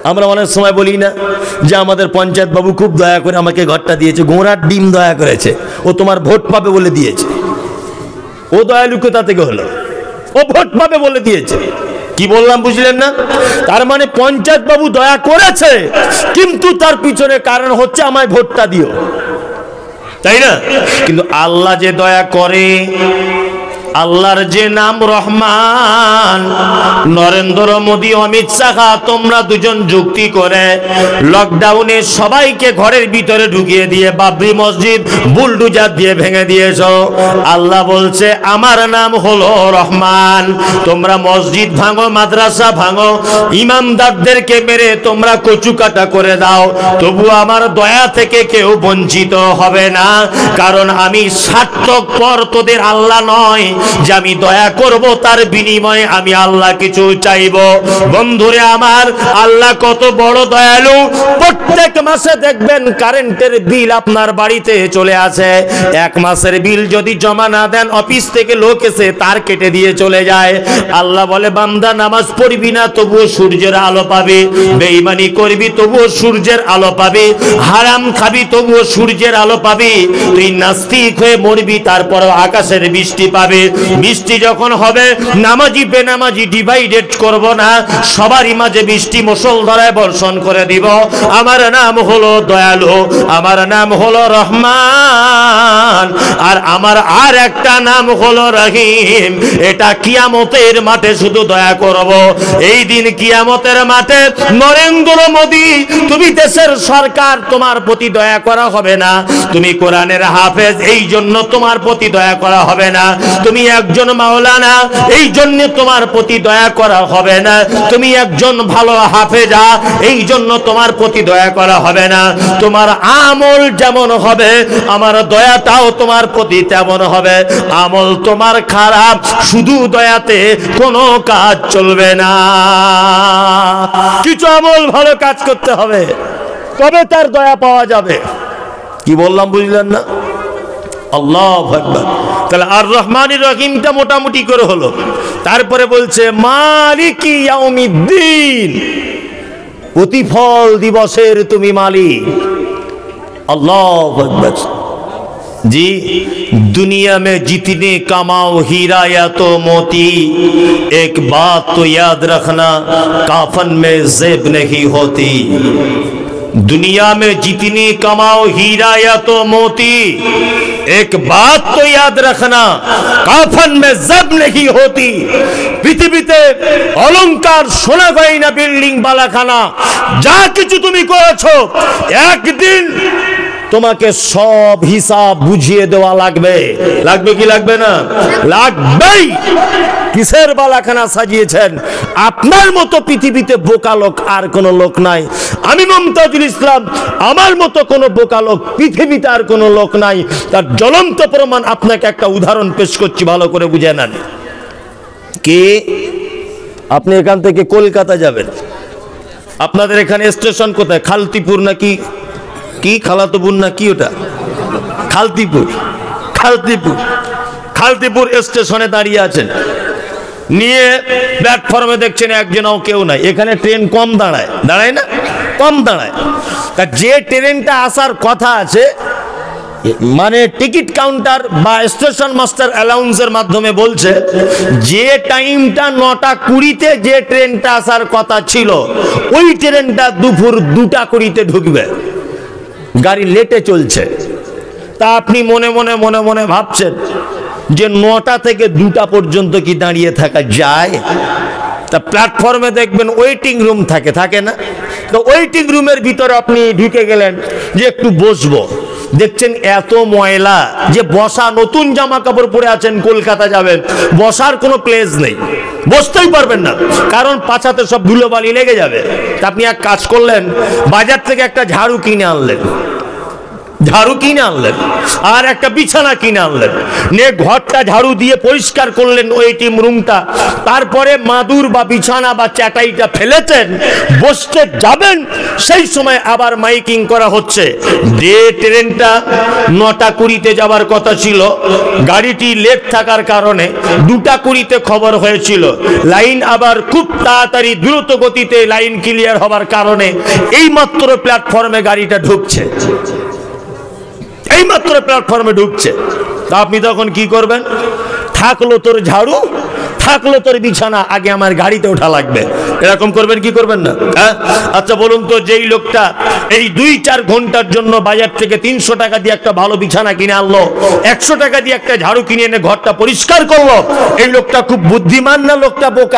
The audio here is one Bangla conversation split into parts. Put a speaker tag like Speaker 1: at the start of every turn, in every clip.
Speaker 1: আমরা অনেক সময় বলি না যে আমাদের পঞ্চায়েত বাবু খুব দয়া করে আমাকে ঘরটা দিয়েছে, ঘোড়ার ডিম দয়া করেছে, ও তোমার ভোট পাবে বলে দিয়েছে। ও দয়ালু কোথা থেকে হলো? ও ভোট পাবে বলে দিয়েছে। কি বললাম বুঝলেন না? তার মানে পঞ্চায়েত বাবু দয়া করেছে, কিন্তু তার পিছনে কারণ হচ্ছে আমায় ভোটটা দিও, তাই না? কিন্তু আল্লাহ যে দয়া করে, আল্লাহর যে নাম রহমান, নরেন্দ্র মোদী, অমিত শাহ, তোমরা দুজন যুক্তি করে লকডাউনে সবাইকে ঘরের ভিতরে ঢুকিয়ে দিয়ে বাবরি মসজিদ বুলডুজার দিয়ে ভেঙে দিয়েছো। আল্লাহ বলছে আমার নাম হলো রহমান। তোমরা মসজিদ ভাঙো, মাদ্রাসা ভাঙো, ইমামদারদেরকে মেরে তোমরা কচু কাটা করে দাও, তবু আমার দয়া থেকে কেউ বঞ্চিত হবে না। কারণ আমি স্বার্থপর, তোদের আল্লাহ নয় যে আমি দয়া করব তার বিনিময়ে আমি আল্লাহ কিছু চাইব। বন্ধুরে আমার, আল্লাহ কত বড় দয়ালু। প্রত্যেক মাসে দেখবেন কারেন্টের বিল আপনার বাড়িতে চলে আসে। এক মাসের বিল যদি জমা না দেন, অফিস থেকে লোক এসে তার কেটে দিয়ে চলে যায়। আল্লাহ বলে বান্দা নামাজ পড়বি না তবুও সূর্যের আলো পাবে, বেঈমানি করবি তবুও সূর্যের আলো পাবে, হারাম খাবি তবুও সূর্যের আলো পাবি, তুই নাস্তিক হয়ে মরবি তারপরও আকাশের বৃষ্টি পাবে। বৃষ্টি যখন হবে, নামাজি বেনামাজি ডিভাইডেড করব না, সবারই মাঝে বৃষ্টি মুষলধারায় বর্ষণ করে দিব। আমার নাম হলো দয়ালু, আমার নাম হলো রহমান, আর আমার আর একটা নাম হলো রহিম। এটা কিয়ামতের মাঠে শুধু দয়া করব। এই দিন কিয়ামতের মাঠে নরেন্দ্র মোদী, তুমি দেশের সরকার, তোমার প্রতি দয়া করা হবে না। তুমি কোরআনের হাফেজ, এই জন্য তোমার প্রতি দয়া করা হবে না। তুমি একজন মাওলানা, এই জন্য তোমার প্রতি দয়া করা হবে না। তুমি একজন ভালো হাফেজা, এই জন্য তোমার প্রতি দয়া করা হবে না। তোমার আমল যেমন হবে, আমার দয়াটাও তোমার প্রতি তেমন হবে। আমল তোমার খারাপ, শুধু দয়াতে কোনো কাজ চলবে না। কিছু আমল ভালো কাজ করতে হবে, তবে তার দয়া পাওয়া যাবে। কি বললাম বুঝলেন না? আল্লাহু আকবার। তাহলে আর রহমানির রহিমটা মোটামুটি করে হলো। তারপরে বলছে মালিকি ইয়াউমিদ্দিন, প্রতিফল দিবসের তুমি মালিক। আল্লাহু আকবার। जी, दुनिया में जितने कमाओ हीरा या तो मोती, एक बात तो याद रखना, काफन में जेब नहीं होती। दुनिया में जितनी कमाओ हीरा या तो मोती, एक बात तो याद रखना, काफन में जेब नहीं होती। পৃথিবীতে অলংকার, সোনা গয়না, বিল্ডিং, বালাখানা যা কিছু তুমি করেছো, একদিন তোমাকে সব হিসাব বুঝিয়ে দেওয়া লাগবে। লাগবে কি লাগবে না? লাগবেই। কিসের বালাখানা সাজিয়েছেন? আপনার মতো পৃথিবীতে বোকা লোক আর কোন লোক নাই। আমি মুমতাজুল ইসলাম, আমার মতো কোন বোকা লোক পৃথিবীতে আর কোন লোক নাই। তার জ্বলন্ত প্রমাণ আপনাকে একটা উদাহরণ পেশ করছি, ভালো করে বুঝে নেন। কি আপনি এখান থেকে কলকাতা যাবেন, আপনাদের এখানে স্টেশন কোথায়? খালতিপুর নাকি কি খালাতপুর না কি ওটা? খালতিপুর। খালতিপুর, খালতিপুর স্টেশনে দাঁড়িয়ে আছেন, নিয়ে প্ল্যাটফর্মে দেখছেন একজনও কেউ নাই। এখানে ট্রেন কম দাঁড়ায়, দাঁড়ায় না? কম দাঁড়ায়। তা যে ট্রেনটা আসার কথা আছে, মানে টিকিট কাউন্টার বা স্টেশন মাস্টার অ্যালাউন্সের মাধ্যমে বলছে যে টাইমটা 9:20-তে যে ট্রেনটা আসার কথা ছিল, ওই ট্রেনটা দুপুর 2:20-তে ঢুকবে। গাড়ি লেটে চলছে। তা আপনি মনে মনে মনে মনে ভাবছেন যে 9টা থেকে 2টা পর্যন্ত কি দাঁড়িয়ে থাকা যায়? তা প্ল্যাটফর্মে দেখবেন ওয়েটিং রুম থাকে, থাকে না? তো ওয়েটিং রুমের ভিতরে আপনি ঢুকে গেলেন যে একটু বসবো, দেখছেন এত ময়লা যে বসা, নতুন জামা কাপড় পরে আছেন, কলকাতা যাবেন, বসার কোনো প্লেস নেই, বসতেই পারবেন না, কারণ পাছাতে সব ধুলোবালি লেগে যাবে। তা আপনি এক কাজ করলেন, বাজার থেকে একটা ঝাড়ু কিনে আনলেন, ঝাড়ু কিনে আনলেন আর একটা বিছানা কিনে আনলেন, নিয়ে ঘরটা ঝাড়ু দিয়ে পরিষ্কার করলেন ওয়েটিং রুমটা, তারপরে মাদুর বা বিছানা বা চাটাইটা ফেলেছেন, বসতে যাবেন, সেই সময় আবার মাইকিং করা হচ্ছে যে ট্রেনটা 9:20-তে যাওয়ার কথা ছিল, গাড়িটি লেট থাকার কারণে 2:20-তে খবর হয়েছিল, লাইন আবার খুব তাড়াতাড়ি দ্রুত গতিতে লাইন ক্লিয়ার হবার কারণে এইমাত্র প্ল্যাটফর্মে গাড়িটা ঢুকছে, এইমাত্র প্ল্যাটফর্মে ঢুকছে। তা আপনি তখন কি করবেন? থাকলো তোর ঝাড়ু, থাকলো তোর বিছানা, আগে আমার গাড়িতে ওঠা লাগবে, এরকম করবেন কি করবেন না? আচ্ছা বলুন তো, যেই লোকটা এই 2-4 ঘন্টার জন্য বাজার থেকে 300 টাকা দিয়ে একটা ভালো বিছানা কিনে আনলো, 100 টাকা দিয়ে একটা ঝাড়ু কিনে এনে ঘরটা পরিষ্কার করলো, এই লোকটা খুব বুদ্ধিমান না লোকটা বোকা?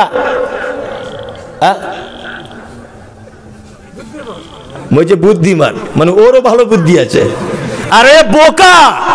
Speaker 1: বলছে বুদ্ধিমান, মানে ওরও ভালো বুদ্ধি আছে। আরে বোকা,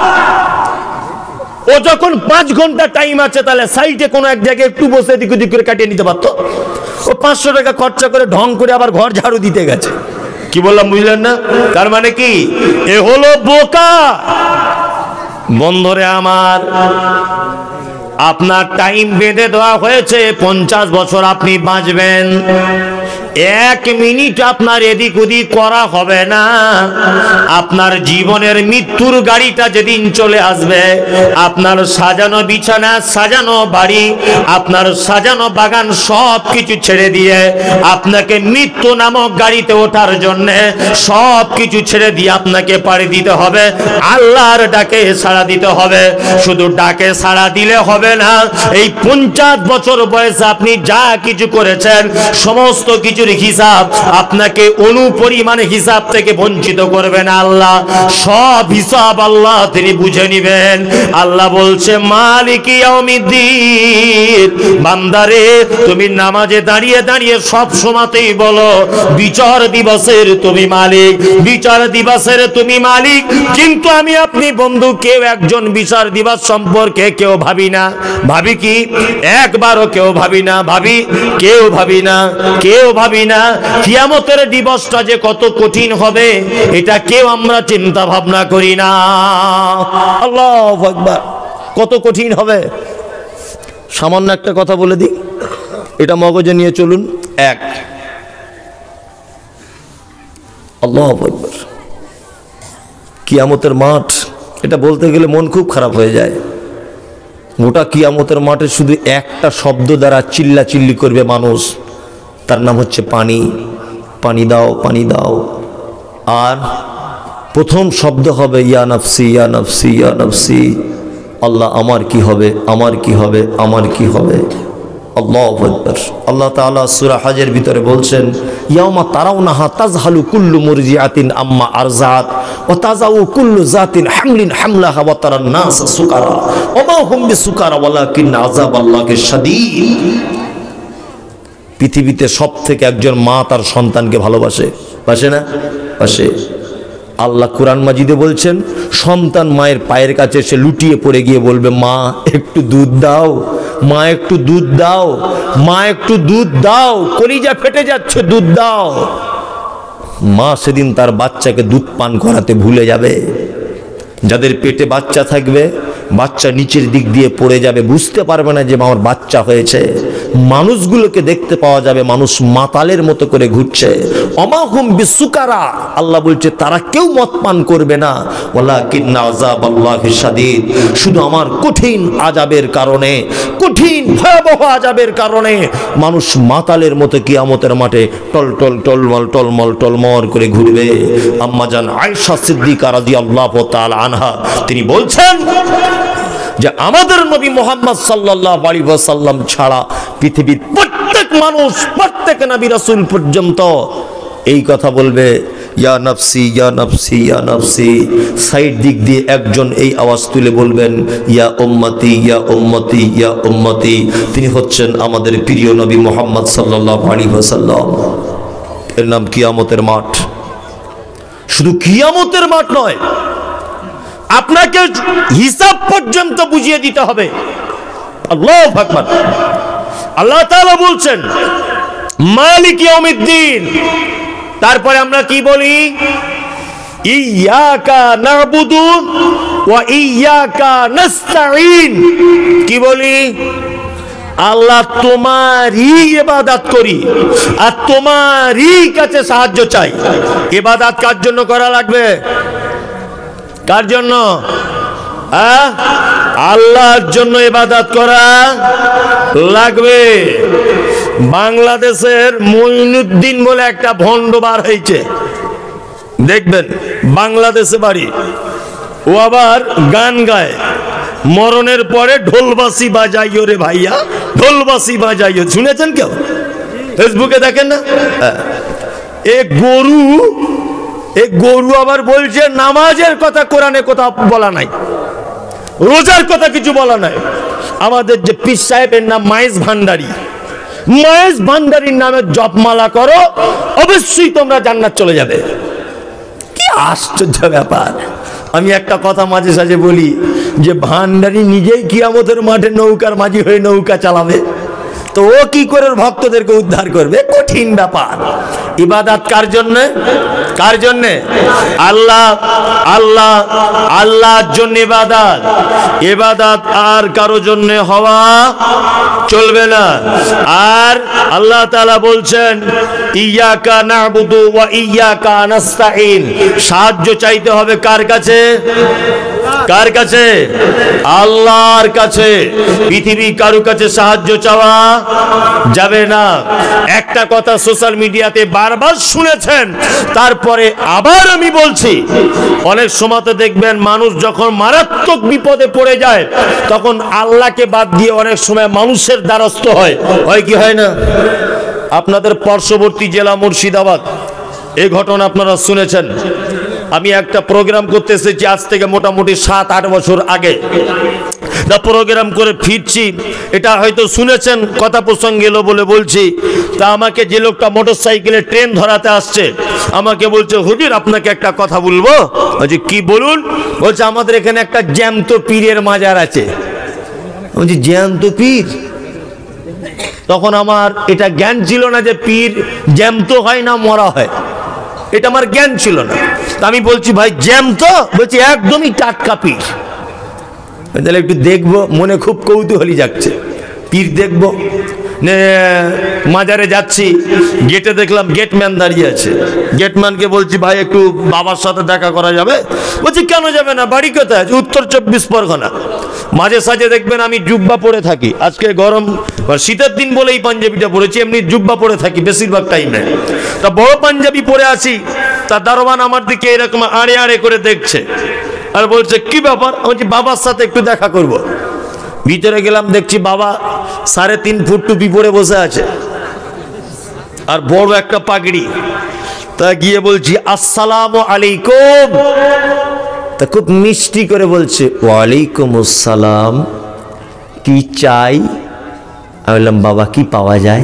Speaker 1: ও যখন 5 ঘন্টা টাইম আছে, তাহলে সাইডে কোনো এক জায়গায় একটু বসে এদিক ওদিক করে কাটিয়ে নিতে পারতো। ও 500 টাকা খরচা করে ঢং করে আবার ঘর ঝাড়ু দিতে গেছে। কি বললাম বুঝলেন না? তার মানে কি? এ হলো বোকা। বন্ধুরে আমার, আপনার টাইম বেঁধে দেওয়া হয়েছে, 50 বছর আপনি বাঁচবেন, 1 মিনিট আপনার এদিক ওদিক করা হবে না। আপনার জীবনের মৃত্যুর গাড়িটা যেদিন চলে আসবে, আপনার সাজানো বিছানা, সাজানো বাড়ি, আপনার সাজানো বাগান সব কিছু ছেড়ে দিয়ে আপনাকে মৃত্যু নামক গাড়িতে ওঠার জন্য সব কিছু ছেড়ে দিয়ে আপনাকে পাড়ি দিতে হবে, আল্লাহর ডাকে সাড়া দিতে হবে। শুধু ডাকে সাড়া দিলে হবে না, এই 50 বছর বয়সে আপনি যা কিছু করেছেন সমস্ত কিছুর হিসাব আপনাকে অনুপরিমাণ হিসাব থেকে বঞ্চিত করবেন আল্লাহ। সব হিসাব আল্লাহ তিনি বুঝে নেবেন। আল্লাহ বলছে মালিকি ইয়াউমিদ্দিন, বান্দারে তুমি নামাজে দাঁড়িয়ে দাঁড়িয়ে সব সময়তেই বলো বিচার দিবসের তুমি মালিক, বিচার দিবসের তুমি মালিক। কিন্তু আমি আপনি বন্ধু কেউ একজন বিচার দিবস সম্পর্কে কেউ ভাবি না। ভাবি কি? একবারও কেউ ভাবি না। ভাবি? কেউ ভাবি না, কেউ ভাবি না। কিয়ামতের দিবসটা যে কত কঠিন হবে এটা কেউ আমরা চিন্তা ভাবনা করি না। আল্লাহু আকবার, কত কঠিন হবে। সামান্য একটা কথা বলে দিই, এটা মগজে নিয়ে চলুন। আল্লাহু আকবার, কিয়ামতের মাঠ, এটা বলতে গেলে মন খুব খারাপ হয়ে যায়। গোটা কিয়ামতের মাঠে শুধু একটা শব্দ দ্বারা চিল্লা চিল্লি করবে মানুষ, তার নাম হচ্ছে পানি। পানি দাও, পানি দাও। আর প্রথম শব্দ হবে ইয়া নফসি, ইয়া নফসি, ইয়া নফসি। আল্লাহ আমার কি হবে, আমার কি হবে, আমার কি হবে। আল্লাহু আকবার। আল্লাহ তাআলা সূরা হজের ভিতরে বলছেন ইয়াউমা তারাউনাহা তাযহালু কুল্লু মুরজিআতিন আম্মা আরজাত ওয়া তাযাউ কুল্লু জাতিন হামলিন হামলাহা ওয়া তারান নাস সুকারা ওয়া মা হুম বিসুকারা ওয়ালাকিন আযাবাল্লাহি শাদীদ। পৃথিবীতে সবথেকে একজন মা তার সন্তানকে ভালোবাসে, বাসে না? বাসে। আল্লাহ কুরআন মাজিদে বলছেন সন্তান মায়ের পায়ের কাছে এসে লুটিয়ে পড়ে গিয়ে বলবে মা একটু দুধ দাও, মা একটু দুধ দাও, মা একটু দুধ দাও, কলিজা ফেটে যাচ্ছে, দুধ দাও। মা সেদিন তার বাচ্চাকে দুধ পান করাতে ভুলে যাবে। যাদের পেটে বাচ্চা থাকবে, বাচ্চা নিচের দিক দিয়ে পড়ে যাবে, বুঝতে পারবে না যে আমার বাচ্চা হয়েছে। মানুষগুলোকে দেখতে পাওয়া যাবে মানুষ মাতালের মতো করে ঘুরছে। অমাহুম বিসুকারা, আল্লাহ বলছে তারা কেউ মদ পান করবে না। ওয়ালাকিন্না আযাবাল্লাহি শাদীদ, শুধু আমার কঠিন আযাবের কারণে, কঠিন ভয়াবহ আযাবের কারণে মানুষ মাতালের মতো কিয়ামতের মাঠে টলটল টলমল টলমল টলমল করে ঘুরবে। আম্মাজান আয়েশা সিদ্দিকা রাদিয়াল্লাহু তাআলা আনহা তিনি বলছেন যে আমাদের নবী মুহাম্মদ সাল্লাল্লাহু আলাইহি ওয়াসাল্লাম ছাড়া পৃথিবীর প্রত্যেক মানুষ, প্রত্যেক নবী রাসূল পর্যন্ত এই কথা বলবে ইয়া নফসি, ইয়া নফসি, ইয়া নফসি। সাইড দিক দিয়ে একজন এই আওয়াজ তুলে বলবেন ইয়া উম্মতি, ইয়া উম্মতি, ইয়া উম্মতি। তিনি হচ্ছেন আমাদের প্রিয় নবী মুহাম্মদ সাল্লাল্লাহু আলাইহি ওয়াসাল্লাম। এর নাম কিয়ামতের মাঠ। শুধু কিয়ামতের মাঠ নয়, আপনাকে হিসাব পর্যন্ত বুঝিয়ে দিতে হবে। আল্লাহু আকবার। আল্লাহ তাআলা বলছেন মালিক ইয়াউমিদ্দিন। তারপরে আমরা কি বলি? ইয়্যাকা না'বুদু ওয়া ইয়্যাকা নাস্তাঈন। কি বলি? আল্লাহ তোমারই ইবাদত করি আর তোমারই কাছে সাহায্য চাই। ইবাদত কার জন্য করা লাগবে? কার জন্য? আল্লাহর জন্য ইবাদত করা লাগবে। বাংলাদেশের মঈনুদ্দিন বলে একটা ভণ্ড বার হয়েছে, দেখবেন বাংলাদেশে বাড়ি, ও আবার গান গায়, মরণের পরে ঢোলবাসি বাজাইও রে ভাইয়া, ঢোলবাসি বাজাইও। শুনেছেন কেউ? ফেসবুকে দেখেন না? এ গরু আবার বলছে নামাজের কথা কোরআনে কোথাও বলা নাই, রোজার কথা কিছু বলা নাই। আমাদের যে পীর সাহেবের নাম মায়েজ ভান্ডারী, মায়েজ ভান্ডারীর নামে জপমালা করো, অবশ্যই তোমরা জান্নাত চলে যাবে। কি আশ্চর্য ব্যাপার! আমি একটা কথা মাঝে সাঝে বলি যে ভান্ডারী নিজেই কিয়ামতের মাঠে নৌকার মাঝি হয়ে নৌকা চালাবে, তো ও কি করে ভক্তদেরকে উদ্ধার করবে? কঠিন ব্যাপার। ইবাদত কার জন্য? কার জন্য? আল্লাহ আল্লাহ আল্লাহর জন্য ইবাদত। ইবাদত আর কারো জন্য হওয়া চলবে না। আর আল্লাহ তাআলা বলছেন ইয়্যাকা না'বুদু ওয়া ইয়্যাকা নাস্তাঈন। সাহায্য চাইতে হবে কার কাছে? কার কাছে? আল্লাহর কাছে। পৃথিবী কারো কাছে সাহায্য চাওয়া যাবে না। একটা কথা সোশ্যাল মিডিয়াতে বারবার শুনেছেন, তারপরে আবার আমি বলছি, অনেক সময় তো দেখবেন মানুষ যখন মারাত্মক বিপদে পড়ে যায় তখন আল্লাহকে বাদ দিয়ে অনেক সময় মানুষের দ্বারস্থ হয়। হয় কি হয় না? আপনাদের পার্শ্ববর্তী জেলা মুর্শিদাবাদ, এই ঘটনা আপনারা শুনেছেন। আমি একটা প্রোগ্রাম করতে এসেছি আজ থেকে মোটামুটি 7-8 বছর আগে। প্রোগ্রাম করে ফিরছি, এটা হয়তো শুনেছেন, কথা প্রসঙ্গে এলো বলে বলছি। তা আমাকে যে লোকটা মোটরসাইকেলে ট্রেন ধরাতে আসছে আমাকে বলছে, হুজুর আপনাকে একটা কথা বলবো। বলছি কি বলুন? বলছে আমাদের এখানে একটা জ্যান্ত পীরের মাজার আছে। বলছি জ্যান্ত পীর? তখন আমার এটা জ্ঞান ছিল না যে পীর জ্যান্ত হয় না মরা হয়, এটা আমার জ্ঞান ছিল না। তা আমি বলছি ভাই জ্যান্ত? বলছি একদমই টাটকা পীর। তাহলে একটু দেখবো, মনে খুব কৌতূহলী যাচ্ছে, পীর দেখবো। মাজারে যাচ্ছি, গেটে দেখলাম গেটম্যান দাঁড়িয়ে আছে। গেটম্যানকে বলছি ভাই একটু বাবার সাথে দেখা করা যাবে? বলছি কেন যাবে না, বাড়ি কোথায়? উত্তর 24 পরগনা। মাঝে সাঝে দেখবেন আমি জুব্বা পরে থাকি, আজকে গরম শীতের দিন বলেই পাঞ্জাবিটা পরেছি, এমনি জুব্বা পরে থাকি বেশিরভাগ টাইমে। তা বড় পাঞ্জাবি পরে আছি, তা দারোয়ান আমার দিকে এরকম আড়ে আড়ে করে দেখছে আর বলছে কি ব্যাপার? বলছি বাবার সাথে একটু দেখা করব। ভিতরে গেলাম, দেখছি বাবা 3.5 ফুট টুপি পরে বসে আছে আর বড় একটা পাগড়ি। তা গিয়ে বলছি আসসালামু আলাইকুম। তা খুব মিষ্টি করে বলছে ওয়ালাইকুম আসসালাম, কি চাই? আমি বললাম বাবা কি পাওয়া যায়?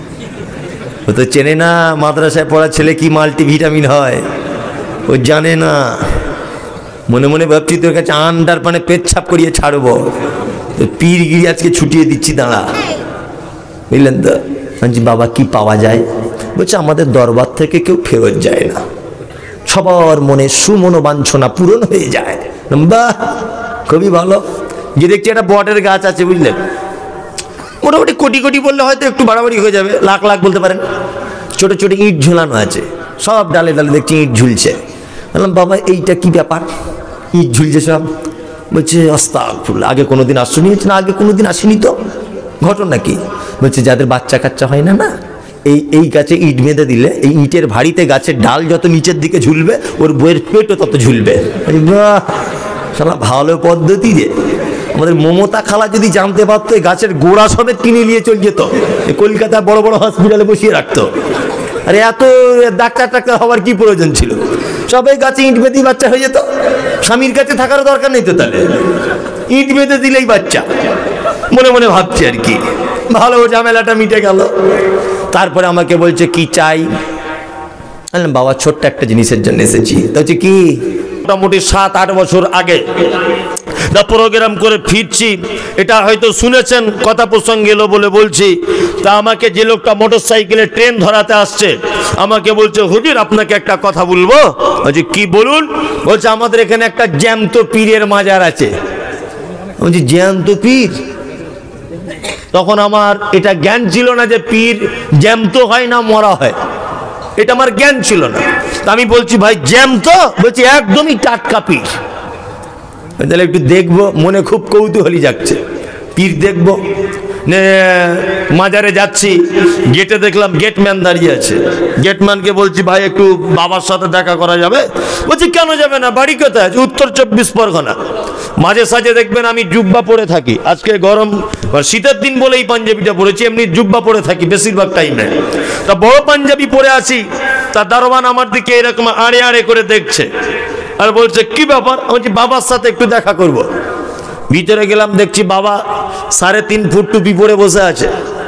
Speaker 1: ও তো চেনে না মাদ্রাসায় পড়া ছেলে কি মাল্টিভিটামিন হয়, ও জানে না। মনে মনে ভাবছি তোর কাছে আন্ডার পানে পেচ্ছাপ করিয়ে ছাড়বো, পীরগিরি আজকে ছুটিয়ে দিচ্ছি, দাঁড়া। বুঝলেন তো? বলছি বাবা কি পাওয়া যায়? বলছে আমাদের দরবার থেকে কেউ ফেরত যায় না, সবার মনে সুমনোবাঞ্ছনা পূরণ হয়ে যায়। বাহ, খুবই ভালো। যে দেখছি একটা বটের গাছ আছে, বুঝলেন, মোটামুটি কোটি কোটি বললে হয়তো একটু বাড়াবাড়ি হয়ে যাবে, লাখ লাখ বলতে পারেন। ছোট ছোট ইট ঝুলানো আছে, সব ডালে ডালে দেখছি ইট ঝুলছে। বললাম বাবা এইটা কি ব্যাপার, ইট ঝুলছে সব? বলছে আস্তাগফিরুল্লাহ, আগে কোনোদিন আসনি? না আগে কোনোদিন আসেনি তো। ঘটনা কি? বলছে যাদের বাচ্চা কাচ্চা হয় না, এই গাছে ইট বেঁধে দিলে এই ইটের ভারীতে গাছের ডাল যত নিচের দিকে ঝুলবে ওর বইয়ের পেটও তত ঝুলবে। বাহ, শালা ভালো পদ্ধতি রে। আমাদের মমতা খালা যদি জানতে পারতো এই গাছের গোড়া সমেত কিনে নিয়ে চলে যেত, কলকাতা বড় বড় হসপিটালে বসিয়ে রাখতো। আরে এত ডাক্তার টাক্তার হওয়ার কি প্রয়োজন ছিল? সবাই গাছে ইট বেঁধেই বাচ্চা হয়ে যেত, স্বামীর কাছে থাকার দরকার নেই তো। তাহলে ইট বেঁধে দিলেই বাচ্চা, মনে মনে ভাবছি আর কি, ভালো ঝামেলাটা মিটে গেল। তারপরে আমাকে বলছে কি চাই? বললাম বাবা ছোট্ট একটা জিনিসের জন্য এসেছি। তো হচ্ছে কি? মোটামুটি 7-8 বছর আগে তা প্রোগ্রাম করে ফিরছি, এটা হয়তো শুনেছেন, কথা প্রসঙ্গ এলো বলে বলছি। তা আমাকে যে লোকটা মোটর সাইকেলে ট্রেন ধরাতে আসছে আমাকে বলছে, হুজুর আপনাকে একটা কথা বলবো। বলছি কি বলুন? বলছে আমাদের এখানে একটা জ্যান্ত পীরের মাজার আছে। বলছি জ্যান্ত পীর? তখন আমার এটা জ্ঞান ছিল না যে পীর জ্যান্ত হয় না মরা হয়, এটা আমার জ্ঞান ছিল না। আমি বলছি ভাই জ্যান্ত? বলছি একদমই টাটকা পীর। তাহলে একটু দেখবো, মনে খুব কৌতূহলী যাচ্ছে, পীর দেখবো। মাজারে যাচ্ছি, গেটে দেখলাম গেটম্যান দাঁড়িয়ে আছে। গেটম্যানকে বলছি ভাই একটু বাবার সাথে দেখা করা যাবে? বলছি কেন যাবে না, বাড়ি কোথায়? উত্তর 24 পরগনা। মাঝে সাঝে দেখবেন আমি জুব্বা পরে থাকি, আজকে গরম শীতের দিন বলেই পাঞ্জাবিটা পরেছি, এমনি জুব্বা পরে থাকি বেশিরভাগ টাইমে। তা বড় পাঞ্জাবি পরে আছি, তা দারোয়ান আমার দিকে এরকম আড়ে আড়ে করে দেখছে আর বলছে কি ব্যাপার? বলছি বাবার সাথে একটু দেখা করব। ভিতরে গেলাম, দেখছি বাবা 3.5 ফুট টুপি পরে বসে আছে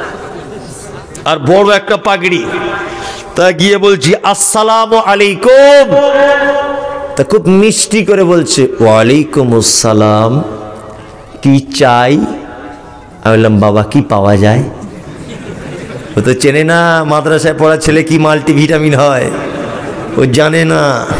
Speaker 1: আর বড় একটা পাগড়ি। তা গিয়ে বলছি আসসালামু আলাইকুম। তা খুব মিষ্টি করে বলছে ওয়ালাইকুম আসসালাম, কি চাই? আমি বললাম বাবা কি পাওয়া যায়? ও তো চেনে না মাদ্রাসায় পড়া ছেলে কি মাল্টিভিটামিন হয়, ও জানে না।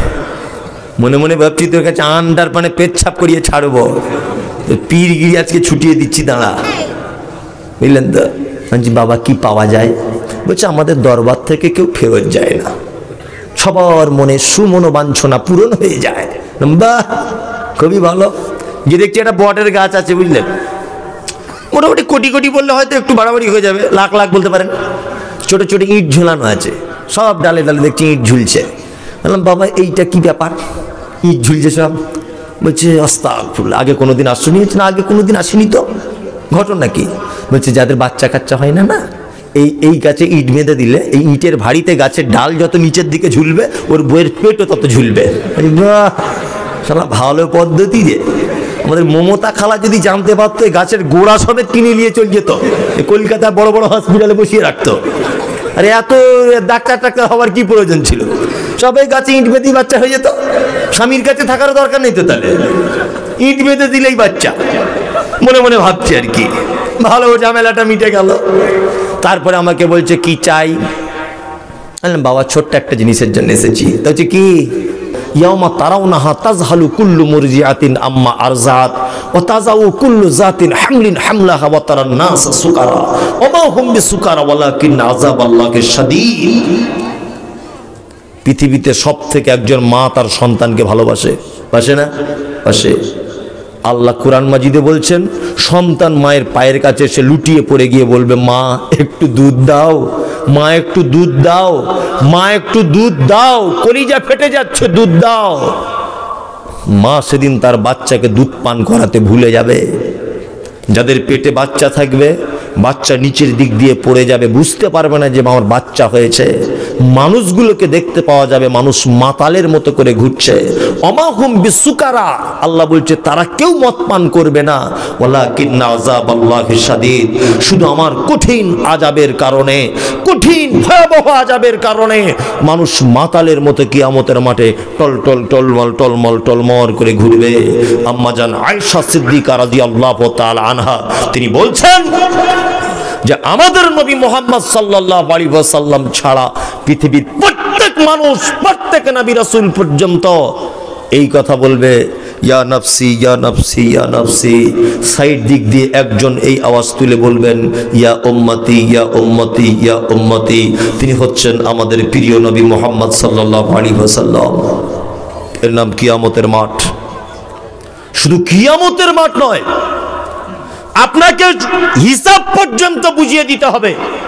Speaker 1: মনে মনে ভাবছি তোর কাছে আন্ডার পানে পেচ্ছাপ করিয়ে ছাড়বো, পীরগিরি আজকে ছুটিয়ে দিচ্ছি, দাঁড়া। বুঝলেন তো? বলছি বাবা কি পাওয়া যায়? বলছে আমাদের দরবার থেকে কেউ ফেরত যায় না, সবার মনে সুমনোবাঞ্ছনা পূরণ হয়ে যায়। বাহ, খুবই ভালো। যে দেখছি একটা বটের গাছ আছে, বুঝলেন, মোটামুটি কোটি কোটি বললে হয়তো একটু বাড়াবাড়ি হয়ে যাবে, লাখ লাখ বলতে পারেন। ছোট ছোট ইট ঝুলানো আছে, সব ডালে ডালে দেখছি ইট ঝুলছে। বললাম বাবা এইটা কি ব্যাপার, ইট ঝুলছে সব? বলছে আস্তাগফিরুল্লাহ, আগে কোনোদিন আসনি? না আগে কোনোদিন আসেনি তো। ঘটনা কি? বলছে যাদের বাচ্চা কাচ্চা হয় না, না এই গাছে ইট বেঁধে দিলে এই ইটের ভারিতে গাছের ডাল যত নিচের দিকে ঝুলবে ওর বইয়ের পেটও তত ঝুলবে। বাহ, শালা ভালো পদ্ধতি রে। আমাদের মমতা খালা যদি জানতে পারতো এই গাছের গোড়া সমেত কিনে নিয়ে চলে যেত, কলকাতা বড় বড় হসপিটালে বসিয়ে রাখতো। আরে এত ডাক্তার টাক্তার হওয়ার কি প্রয়োজন ছিল? সবাই গাছে ইট বেঁধে বাচ্চা হয়ে যেত, স্বামীর কাছে থাকারও দরকার নেই তো। তাহলে ইট বেঁধে দিলেই বাচ্চা। মনে মনে ভাবছি আর কি, ভালো ঝামেলাটা মিটে গেল। তারপরে আমাকে বলছে কি চাই? বাবা ছোট্ট একটা জিনিসের জন্য এসেছি। তা হচ্ছে কি? ইয়াউমা তারাউনাহা তাযহালু কুল্লু মুরজিআতিন আম্মা আরজাত ওয়া তাযাউ কুল্লু যাতিন হামলিন হামলাহা ওয়া তারান নাস সুকারা ওয়া মা হুম বিসুকারা ওয়ালাকিন আযাবাল্লাহি শাদীদ। পৃথিবীতে সবথেকে একজন মা তার সন্তানকে ভালোবাসে, বাসে না? বাসে। আল্লাহ কুরআন মাজিদে বলছেন সন্তান মায়ের পায়ের কাছে এসে লুটিয়ে পড়ে গিয়ে বলবে মা একটু দুধ দাও, মা একটু দুধ দাও, মা একটু দুধ দাও, কলিজা ফেটে যাচ্ছে, দুধ দাও। মা সেদিন তার বাচ্চাকে দুধ পান করাতে ভুলে যাবে। যাদের পেটে বাচ্চা থাকবে, বাচ্চা নিচের দিক দিয়ে পড়ে যাবে, বুঝতে পারবে না যে আমার বাচ্চা হয়েছে। মানুষগুলোকে দেখতে পাওয়া যাবে মানুষ মাতালের মতো করে ঘুরছে। অমাহুম বিসুকারা, আল্লাহ বলছে তারা কেউ মদ পান করবে না। ওয়ালাকিন্না আযাবাল্লাহি শাদীদ, শুধু আমার কঠিন আযাবের কারণে, কঠিন ভয়াবহ আযাবের কারণে মানুষ মাতালের মতো কিয়ামতের মাঠে টলটল টলমল টলমল টলমল করে ঘুরবে। আম্মাজান আয়েশা সিদ্দিকা রাদিয়াল্লাহু তাআলা আনহা তিনি বলছেন যে আমাদের নবী মুহাম্মদ সাল্লাল্লাহু আলাইহি ওয়াসাল্লাম ছাড়া পৃথিবীর প্রত্যেক মানুষ, প্রত্যেক নবী রাসূল পর্যন্ত এই কথা বলবে ইয়া নফসি ইয়া নফসি ইয়া নফসি। সাইড দিক দিয়ে একজন এই আওয়াজ তুলে বলবেন ইয়া উম্মতি ইয়া উম্মতি ইয়া উম্মতি। তিনি হচ্ছেন আমাদের প্রিয় নবী মুহাম্মদ সাল্লাল্লাহু আলাইহি ওয়াসাল্লাম। এর নাম কিয়ামতের মাঠ। শুধু কিয়ামতের মাঠ নয়, আপনাকে হিসাব পর্যন্ত বুঝিয়ে দিতে হবে।